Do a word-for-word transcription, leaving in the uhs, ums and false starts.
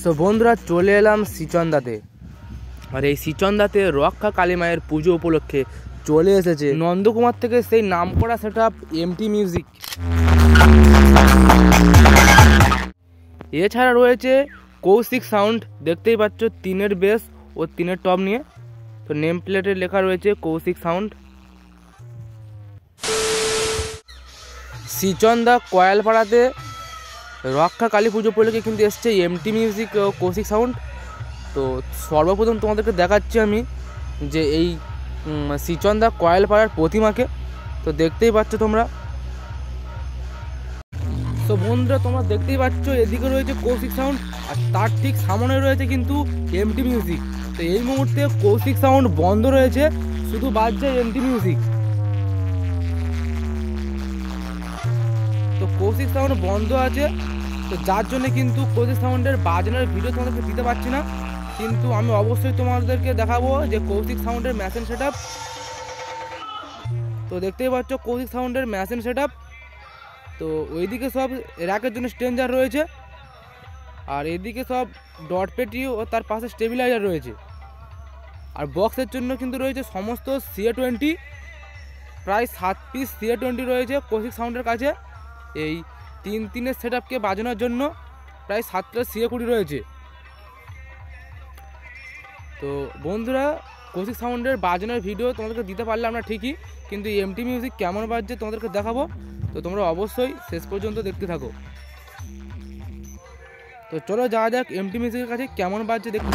So বন্ধুরা চলে এলাম সিচন্দাতে। আর এই সিচন্দাতে রক্ষা কালী মায়ের পুজো উপলক্ষে চলে এসেছে নন্দকুমার থেকে সেই নামকরা সেট আপ এমটি মিউজিক। এছাড়া রয়েছে কৌশিক সাউন্ড, দেখতেই পাচ্ছ তিনের বেস ও তিনের টপ নিয়ে। তো নেম প্লেটে লেখা রয়েছে কৌশিক সাউন্ড। সিচন্দা কয়ালপাড়াতে রক্ষা কালী পুজো উপলক্ষে কিন্তু এসছে এমটি মিউজিক ও কৌশিক সাউন্ড। তো সর্বপ্রথম তোমাদেরকে দেখাচ্ছি আমি যে এই সিচন্দা কয়ালপাড়ার প্রতিমাকে। তো দেখতেই পাচ্ছ তোমরা। তো বন্ধুরা তোমরা দেখতেই পাচ্ছ এদিকে রয়েছে কৌশিক সাউন্ড আর তার ঠিক সামনে রয়েছে কিন্তু এমটি মিউজিক। তো এই মুহূর্তে কৌশিক সাউন্ড বন্ধ রয়েছে, শুধু বাজছে এমটি মিউজিক। তো কৌশিক সাউন্ড বন্ধ আছে, তো যার জন্য কিন্তু কৌশিক সাউন্ডের বাজনার ভিডিও তোমাদেরকে দিতে পারছি না। কিন্তু আমি অবশ্যই তোমাদেরকে দেখাবো যে কৌশিক সাউন্ডের মেশিন সেট আপ। তো দেখতেই পাচ্ছ কৌশিক সাউন্ডের মেশিন সেট আপ। তো ওইদিকে সব র্যাকের জন্য স্ট্রেঞ্জার রয়েছে, আর এদিকে সব ডট পেটি ও তার পাশে স্টেবিলাইজার রয়েছে। আর বক্সের জন্য কিন্তু রয়েছে সমস্ত সিএ টোয়েন্টি, প্রায় সাত পিস সিএ টোয়েন্টি রয়েছে কৌশিক সাউন্ডের কাছে। এই তিন তিনের সেট আপকে বাজানোর জন্য প্রায় সাতটা সিএ কুড়ি রয়েছে। তো বন্ধুরা কৌশিক সাউন্ডের বাজানোর ভিডিও তোমাদেরকে দিতে পারলে আমরা ঠিকই, কিন্তু এমটি মিউজিক কেমন বাজছে তোমাদেরকে দেখাবো। তো তোমরা অবশ্যই শেষ পর্যন্ত দেখতে থাকো। তো চলো যাওয়া যাক এমটি মিউজিকের কাছে কেমন বাজছে দেখতে।